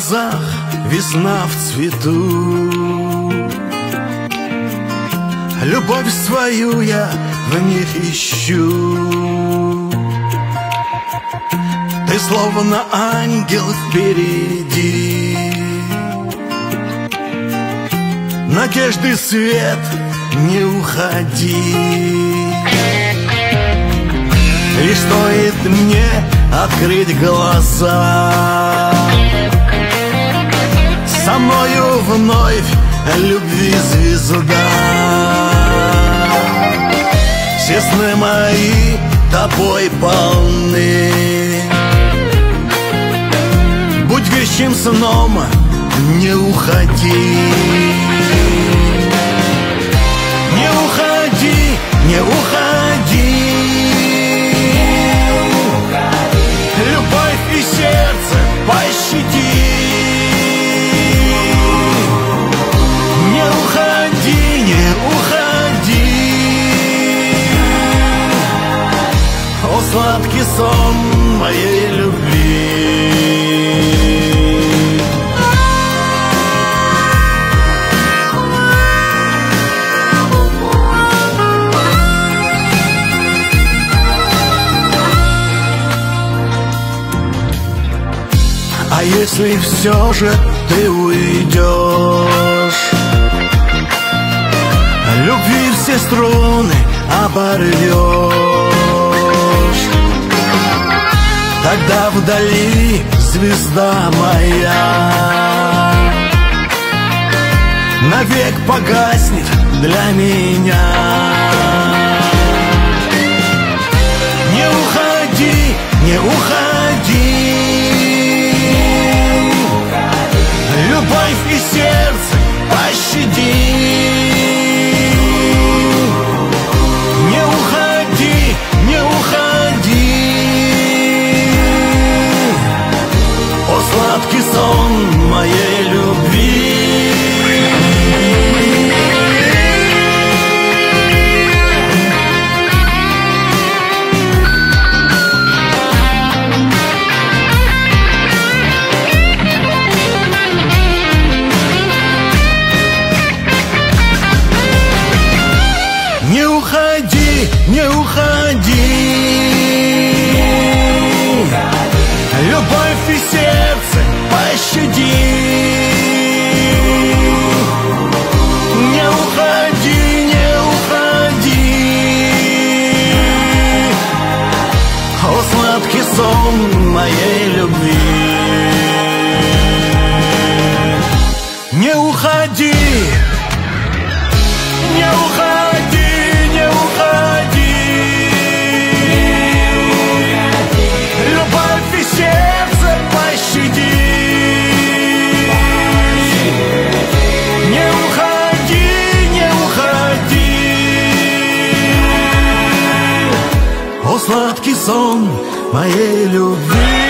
глазах весна в цвету. Любовь свою я в них ищу. Ты словно ангел впереди, надежды свет, не уходи. И стоит мне открыть глаза, со мною вновь любви звезда. Все сны мои тобой полны, будь вещим сном, не уходи. Не уходи, не уходи. Любовь и сердце пощади. Не уходи, не уходи. О, сладкий сон моей любви. А если все же ты уйдешь, любви все струны оборвешь, тогда вдали звезда моя навек погаснет для меня. Не уходи, не уходи. Любовь и сердце пощади. Не уходи, не уходи. О, сладкий сон моей любви. Не уходи, не уходи. Любовь и сердце пощади. Не уходи, не уходи. О, сладкий сон моей любви. Не уходи, не уходи. О, сладкий сон моей любви.